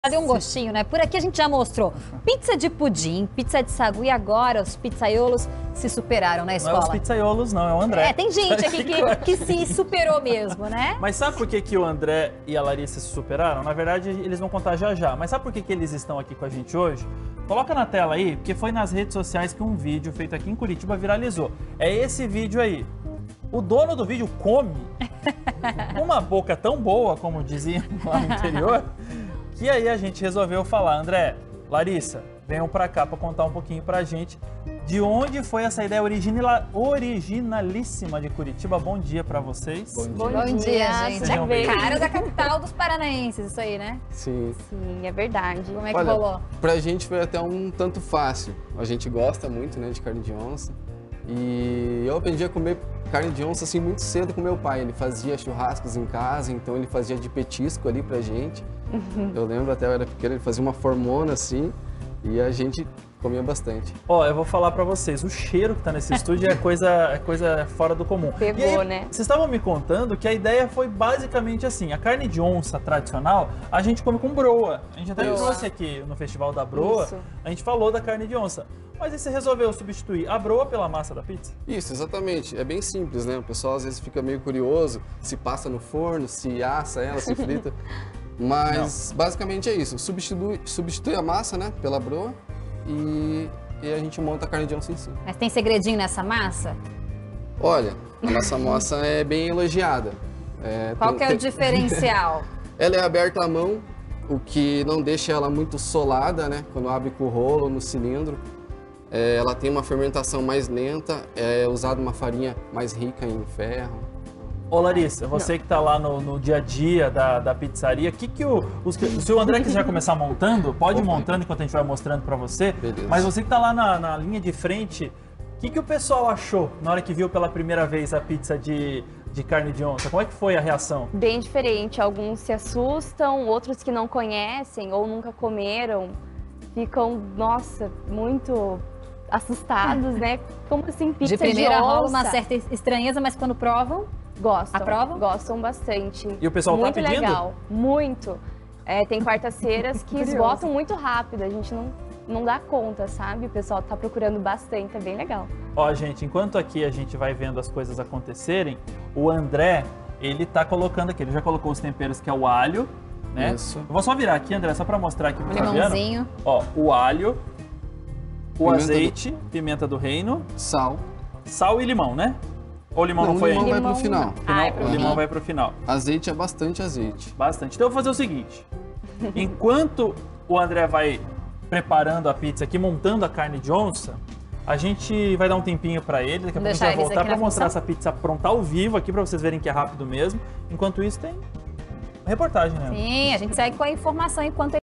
Deu um gostinho, né? Por aqui a gente já mostrou pizza de pudim, pizza de sagu e agora os pizzaiolos se superaram na escola. Não é os pizzaiolos, não, é o André. É, tem gente aqui que se superou mesmo, né? Mas sabe por que o André e a Larissa se superaram? Na verdade, eles vão contar já já. Mas sabe por que eles estão aqui com a gente hoje? Coloca na tela aí, porque foi nas redes sociais que um vídeo feito aqui em Curitiba viralizou. É esse vídeo aí. O dono do vídeo come uma boca tão boa, como diziam lá no interior, que aí a gente resolveu falar, André, Larissa, venham pra cá pra contar um pouquinho pra gente de onde foi essa ideia originalíssima de Curitiba. Bom dia pra vocês. Bom dia, gente. Sejam bem-vindos. Cara da capital dos paranaenses, isso aí, né? Sim. Sim, é verdade. Como é que Olha, rolou? pra gente foi até um tanto fácil. A gente gosta muito, né, de carne de onça. E eu aprendi a comer carne de onça assim muito cedo com meu pai. Ele fazia churrascos em casa, então ele fazia de petisco ali pra gente. Eu lembro até eu era pequeno, ele fazia uma formona assim e a gente comia bastante. Ó, eu vou falar pra vocês, o cheiro que tá nesse estúdio é coisa fora do comum. Pegou, e aí, né? Vocês estavam me contando que a ideia foi basicamente assim, a carne de onça tradicional, a gente come com broa. A gente até Broa. trouxe aqui no Festival da Broa, Isso. a gente falou da carne de onça. Mas aí você resolveu substituir a broa pela massa da pizza? Isso, exatamente. É bem simples, né? O pessoal às vezes fica meio curioso se passa no forno, se assa ela, se frita. Mas basicamente é isso. Substitui a massa, né, pela broa e a gente monta a carne de onça em si. Mas tem segredinho nessa massa? Olha, a nossa massa é bem elogiada. Qual que é o diferencial? Ela é aberta à mão, o que não deixa ela muito solada, né? Quando abre com o rolo no cilindro. Ela tem uma fermentação mais lenta, é usada uma farinha mais rica em ferro. Ô Larissa, você que tá lá no dia a dia da pizzaria, se o André quiser começar montando, pode ir montando enquanto a gente vai mostrando pra você. Beleza. Mas você que tá lá na linha de frente, o que o pessoal achou na hora que viu pela primeira vez a pizza de carne de onça? Como é que foi a reação? Bem diferente. Alguns se assustam, outros que não conhecem ou nunca comeram ficam, nossa, muito assustados, né? Como assim, pizza De primeira onça? rola uma certa estranheza, mas quando provam, Gostam. Aprovam? Gostam bastante. E o pessoal tá muito pedindo? legal, muito. Tem quartas-feiras que Curioso. esgotam muito rápido, a gente não dá conta, sabe? O pessoal tá procurando bastante, é bem legal. Ó, gente, enquanto aqui a gente vai vendo as coisas acontecerem, o André, ele tá colocando aqui, ele já colocou os temperos que é o alho, né? Isso. Eu vou só virar aqui, André, só pra mostrar aqui pro Fabiano. limãozinho. Ó, o alho, o Pimenta azeite, pimenta do reino, Sal. sal e limão, né? Ou o limão não o foi limão ainda? vai pro final. O limão vai pro final. Azeite é bastante azeite. Bastante. Então eu vou fazer o seguinte. Enquanto o André vai preparando a pizza aqui, montando a carne de onça, a gente vai dar um tempinho pra ele. Daqui a pouco a gente vai Deixar eles voltar aqui pra na mostrar função? essa pizza pronta ao vivo aqui, pra vocês verem que é rápido mesmo. Enquanto isso, tem reportagem, né? Sim, a gente segue com a informação enquanto